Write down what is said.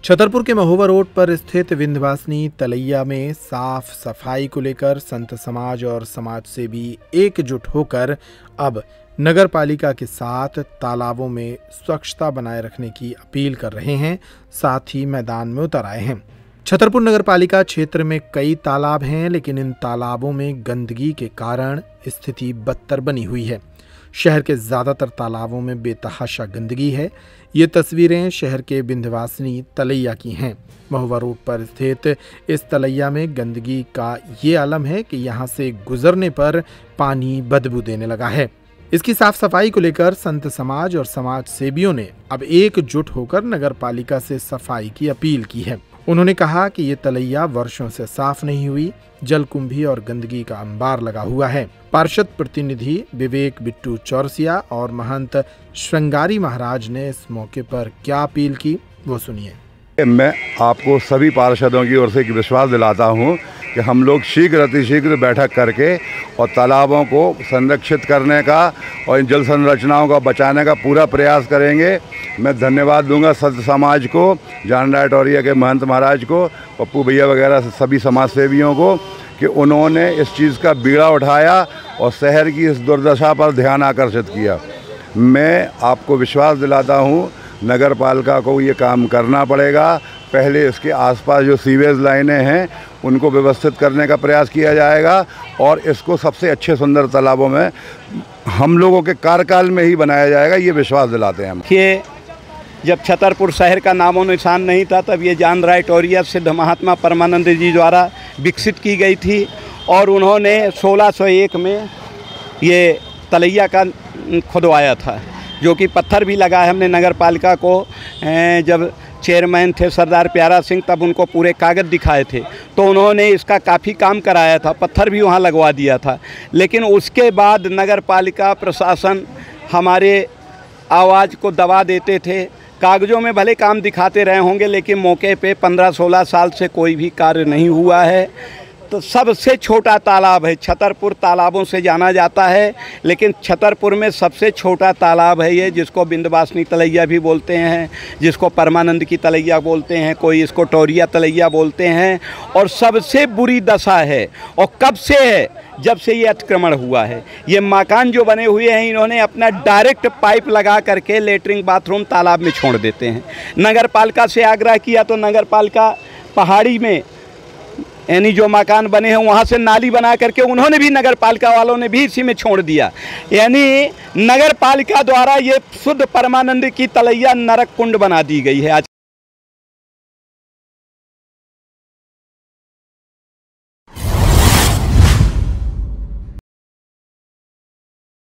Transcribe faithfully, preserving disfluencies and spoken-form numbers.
छतरपुर के महोबा रोड पर स्थित विंध्यवासिनी तलैया में साफ सफाई को लेकर संत समाज और समाज सेवी एकजुट होकर अब नगर पालिका के साथ तालाबों में स्वच्छता बनाए रखने की अपील कर रहे हैं। साथ ही मैदान में उतर आए हैं। छतरपुर नगर पालिका क्षेत्र में कई तालाब हैं, लेकिन इन तालाबों में गंदगी के कारण स्थिति बदतर बनी हुई है। शहर के ज्यादातर तालाबों में बेतहाशा गंदगी है। ये तस्वीरें शहर के विंध्यवासिनी तलैया की हैं। महोबा रोड पर स्थित इस तलैया में गंदगी का ये आलम है कि यहाँ से गुजरने पर पानी बदबू देने लगा है। इसकी साफ सफाई को लेकर संत समाज और समाज सेवियों ने अब एकजुट होकर नगर पालिका से सफाई की अपील की है। उन्होंने कहा कि ये तलैया वर्षों से साफ नहीं हुई, जलकुंभी और गंदगी का अंबार लगा हुआ है। पार्षद प्रतिनिधि विवेक बिट्टू चौरसिया और महंत श्रृंगारी महाराज ने इस मौके पर क्या अपील की, वो सुनिए। मैं आपको सभी पार्षदों की ओर से एक विश्वास दिलाता हूँ कि हम लोग शीघ्र अतिशीघ्र बैठक करके और तालाबों को संरक्षित करने का और इन जल संरचनाओं का बचाने का पूरा प्रयास करेंगे। मैं धन्यवाद दूंगा संत समाज को, जान रायटोरिया के महंत महाराज को, पप्पू भैया वगैरह सभी समाज सेवियों को कि उन्होंने इस चीज़ का बीड़ा उठाया और शहर की इस दुर्दशा पर ध्यान आकर्षित किया। मैं आपको विश्वास दिलाता हूँ नगर पालिका को ये काम करना पड़ेगा। पहले इसके आसपास जो सीवेज लाइनें हैं उनको व्यवस्थित करने का प्रयास किया जाएगा और इसको सबसे अच्छे सुंदर तालाबों में हम लोगों के कार्यकाल में ही बनाया जाएगा, ये विश्वास दिलाते हैं हम। ये जब छतरपुर शहर का नामो निशान नहीं था तब ये जान रायटोरिया सिद्ध महात्मा परमानंद जी द्वारा विकसित की गई थी और उन्होंने सोलह सौ एक में ये तलैया का खुदवाया था, जो कि पत्थर भी लगा है। हमने नगर पालिका को जब चेयरमैन थे सरदार प्यारा सिंह तब उनको पूरे कागज़ दिखाए थे तो उन्होंने इसका काफ़ी काम कराया था, पत्थर भी वहाँ लगवा दिया था। लेकिन उसके बाद नगर पालिका प्रशासन हमारे आवाज़ को दबा देते थे। कागज़ों में भले काम दिखाते रहे होंगे लेकिन मौके पे पंद्रह सोलह साल से कोई भी कार्य नहीं हुआ है। तो सबसे छोटा तालाब है, छतरपुर तालाबों से जाना जाता है, लेकिन छतरपुर में सबसे छोटा तालाब है ये, जिसको विंध्यवासिनी तलैया भी बोलते हैं, जिसको परमानंद की तलैया बोलते हैं, कोई इसको टोरिया तलैया बोलते हैं। और सबसे बुरी दशा है और कब से है, जब से ये अतिक्रमण हुआ है। ये मकान जो बने हुए हैं इन्होंने अपना डायरेक्ट पाइप लगा करके लेटरिन बाथरूम तालाब में छोड़ देते हैं। नगर पालिका से आग्रह किया तो नगर पालिका पहाड़ी में यानी जो मकान बने हैं वहाँ से नाली बना करके उन्होंने भी, नगर पालिका वालों ने भी इसी में छोड़ दिया। यानी नगर पालिका द्वारा ये शुद्ध परमानंद की तलैया नरक कुंड बना दी गई है आज।